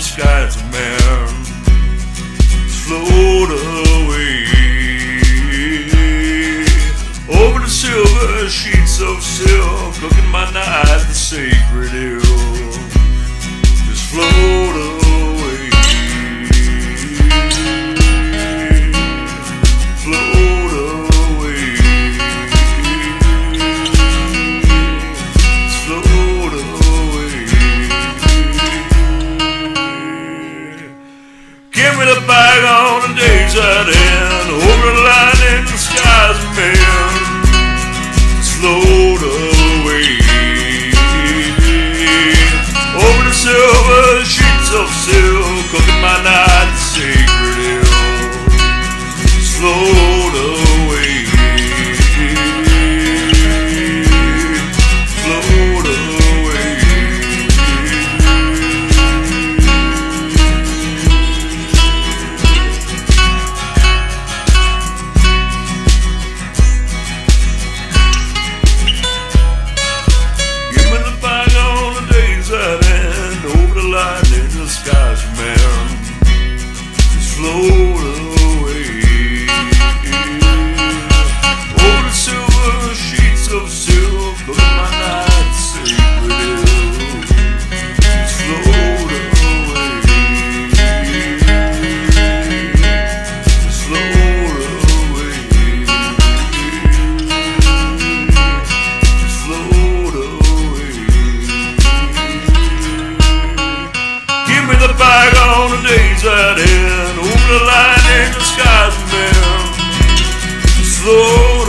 skies of man float away over the silver sheets of silk, looking my night the sacred hill. Just float away, float away, just float away. Give me the bag on the days that end, over the line in the skies of men. Float away over the silver sheets of silk, cooking my night the sacred hill. Float away, float away. In the skies, man, just float away over the silver sheets of silk, look at my night sacred hill. Just float away, just float away, just float away. Give me the bag on the days that end, over the line in the skies of men. Slow